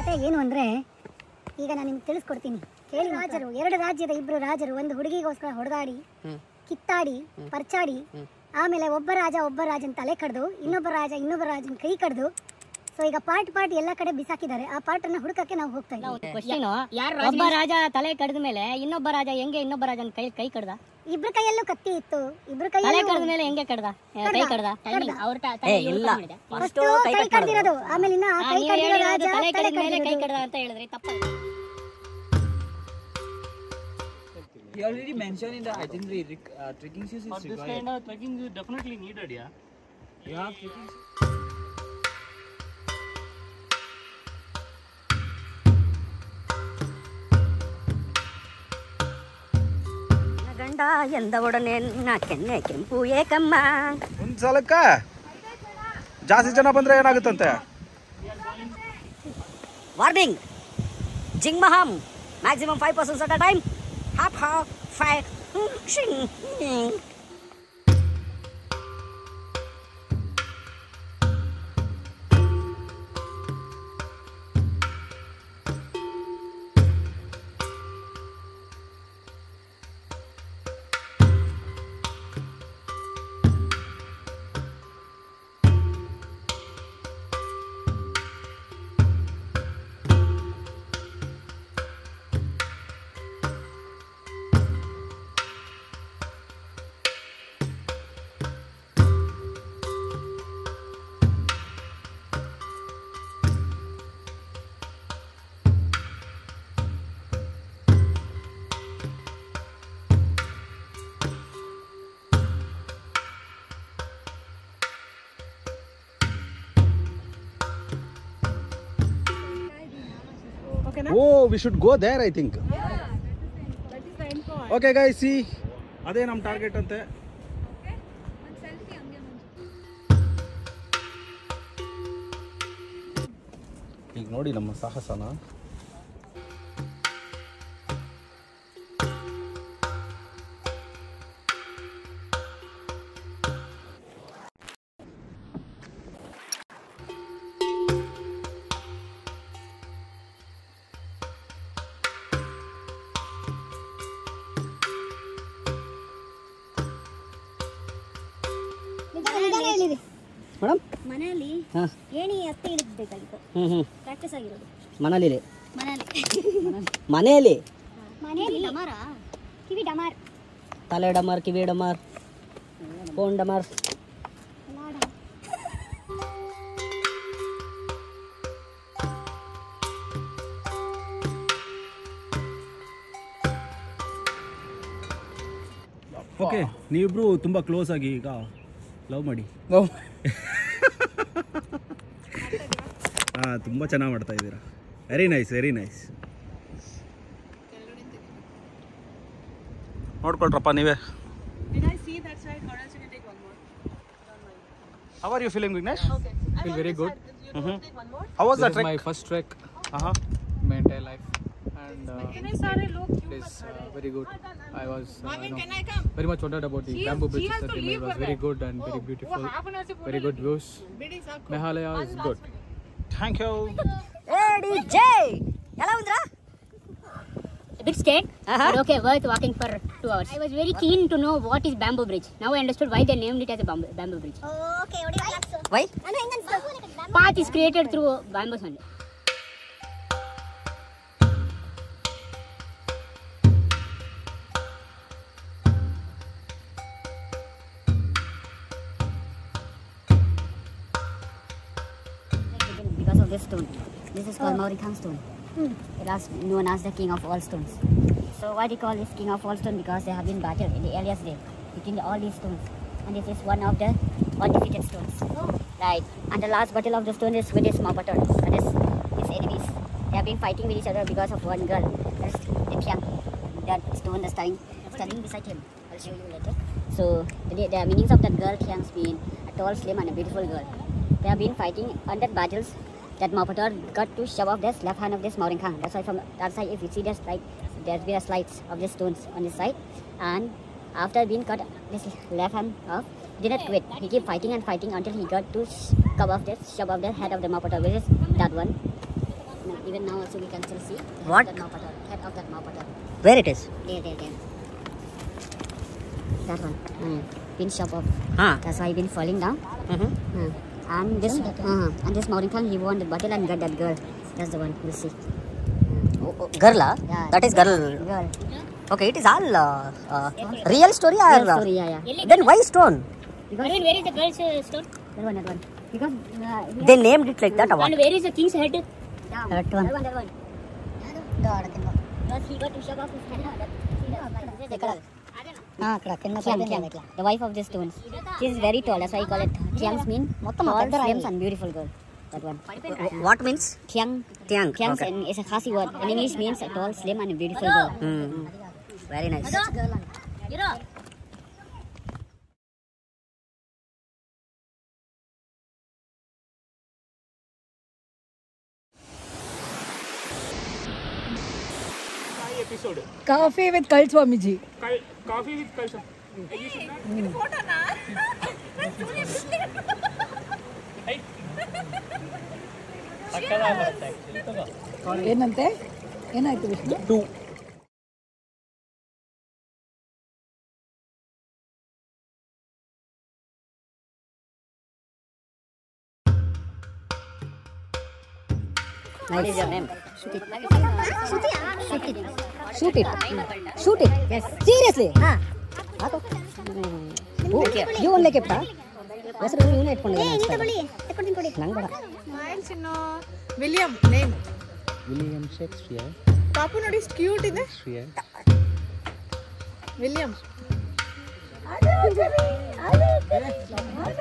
ಕತೆ ಏನು ಅಂದರೆ, ಈಗ ನಾನು ನಿಮ್ಗೆ ತಿಳಿಸ್ಕೊಡ್ತೀನಿ ಕೇಳಿ. ರಾಜರು, 2 ರಾಜ್ಯದ 2 ರಾಜರು ಒಂದು ಹುಡುಗಿಗೋಸ್ಕರ ಹೊಡೆದಾಡಿ, ಕಿತ್ತಾಡಿ, ಪರ್ಚಾಡಿ, ಆಮೇಲೆ ಒಬ್ಬ ರಾಜನ ತಲೆ ಕಡ್ದು, ಇನ್ನೊಬ್ಬ ರಾಜನ ಕೈ ಕಡ್ದು, ಸೊ ಈಗ ಪಾರ್ಟ್ ಎಲ್ಲ ಕಡೆ ಬಿಸಾಕಿದ್ದಾರೆ. ಆ ಪಾರ್ಟ್ ಅನ್ನ ಹುಡುಕಕ್ಕೆ ನಾವು ಹೋಗ್ತಾ ಇದ್ದೀವಿ. ಒಬ್ಬ ರಾಜ ತಲೆ ಕಡ್ದ ಮೇಲೆ ಇನ್ನೊಬ್ಬ ರಾಜ ಹೆಂಗೆ ಇನ್ನೊಬ್ಬ ರಾಜನ ಕೈ ಕಡ್ದ? ಇಬ್ರು ಕೈಯಲ್ಲೂ ಕತ್ತಿ ಇತ್ತು. ಇಬ್ರು ತಲೆ ಕಡ್ದ ಮೇಲೆ ಹೆಂಗೆ ಕಡ್ದ? ಕೈ ಕಡ್ದ? ಫಸ್ಟ್ ಕೈ ಕಡ್ದಿರೋದು, ಆಮೇಲೆ ಇನ್ನ ಆ ಕೈ ಕಡ್ದಿರೋ ರಾಜ ತಲೆ ಕಡ್ದ ಮೇಲೆ ಕೈ ಕಡ್ದ ಅಂತ ಹೇಳಿದ್ರೆ ತಪ್ಪ. You already mentioned in the itinerary, trekking shoes is required. This kind of trekking is definitely needed, yeah. You have trekking shoes. ಗಂಡ ಎಂದವೊಡನೆ ಕೆನ್ನೆ ಕೆಂಪು ಏಕಮ್ಮ. ಒಂದು ಸಲಕ್ಕ ಜಾಸ್ತಿ ಜನ ಬಂದ್ರೆ ಏನಾಗುತ್ತಂತೆ? ವಾರ್ನಿಂಗ್, ಜಿಂಗ್ ಮಹಮ್, maximum 5 persons at a time. Half 5. Oh, we should go there, I think. Okay guys, see, ಅದೇ ನಮ್ಮ ಟಾರ್ಗೆಟ್ ಅಂತೆ. ಈಗ ನೋಡಿ ನಮ್ಮ ಸಾಹಸನ. ಮೇಡಮ್, ಮನೆಯಲ್ಲಿ ಏಣಿ ಹತ್ತಿ ಇಳಿಬೇಕಾಗಿತ್ತು. ಪ್ರಾಕ್ಟೀಸ್ ಆಗಿರೋದು ಮನೇಲಿ ಡಮಾರ, ಕಿವಿ ಡಮಾರ್, ತಲೆ ಡಮಾರ್, ಕಿವಿ ಡಮಾರ್, ಫೋನ್ ಡಮಾರ್. ಓಕೆ, ನೀವಿಬ್ರು ತುಂಬ ಕ್ಲೋಸ್ ಆಗಿ ಈಗ ಲವ್ ಮಾಡಿ. ಹಾಂ, ತುಂಬ ಚೆನ್ನಾಗಿ ಮಾಡ್ತಾ ಇದ್ದೀರಾ. Very nice, very nice. ನೋಡ್ಕೊಳ್ರಪ್ಪ ನೀವೇ. How are you feeling, Vignesh? Okay. I feel very good. How was the trek? My first trek in my entire life, and it is very good. I was very much wondered about the bamboo bridges that they made. Was very good and very beautiful. Very good views. Meghalaya is good. Thank you. Hey DJ, ಎಲ್ಲ ಉಂದ್ರಾ? A bit scared, but okay, worth walking for 2 hours. I was very keen to know what is bamboo bridge. Now I understood why they named it as a bamboo bridge. Okay, why? Path is created through bamboos only. Because of this stone. This is called U Mawryngkhang stone. It is known as the king of all stones. So why do you call this king of all stones? Because they have been battled in the earliest day between all these stones. And this is one of the undefeated stones. Right. And the last battle of the stone is with this U Mawpator. That is his enemies. They have been fighting with each other because of one girl. That's penchant. That stone is standing beside him. I'll show you later. So the meanings of that girl Chiang's mean a tall, slim and a beautiful girl. They have been fighting under battles. That U Mawpator got to shove off this left hand of this U Mawryngkhang. That's why from that side, if you see this, like, there's been a slides of the stones on this side. And after being cut this left hand off, he did not quit. He kept fighting and fighting until he got to shove off the head of the U Mawpator, which is that one. Even now also we can still see. What? That Mawpator, head of that Mawpator. Where it is? There. That one. Pin shop of. Huh. That's why he been falling down. And this Mawryngkhang, he won the battle and got that girl. That's the one. We'll see. Girl, Yeah. that is girl. Girl. Okay, it is all real story or? Real story, yeah. Then why stone? Because where is the girl's stone? That one. Because They named it like that or what? and where is the king's head? That one. Because he got to shove off his head. The wife of these stones. She is very tall. That's why I call it Thiangs mean tall, slim and beautiful girl. That one. What means? Thiang. Tiang. Thiangs Okay. is a Khasi word. In English means a tall, slim and a beautiful girl. Very nice. Coffee with Kal Swamiji. Coffee with culture. ಏನಂತೆ ಏನಾಯ್ತು Vishnu? What is your name? Shoot it. Yes. Seriously? You only kept ಹೆಸರು ಇವನೇ ಇಟ್ಕೊಂಡಿದ್ದೀನಿ ನಂಗೆ ಬೇಡ. William name William Shakespeare. ಪಾಪು ನೋಡಿ ಎಷ್ಟು ಕ್ಯೂಟ್ ಇದೆ. ವಿಲಿಯಂ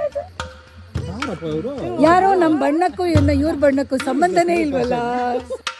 ಯಾರೋ ನಮ್ಮ ಬಣ್ಣಕ್ಕೂ ಇವ್ರ ಬಣ್ಣಕ್ಕೂ ಸಂಬಂಧನೇ ಇಲ್ವಲ್ಲ.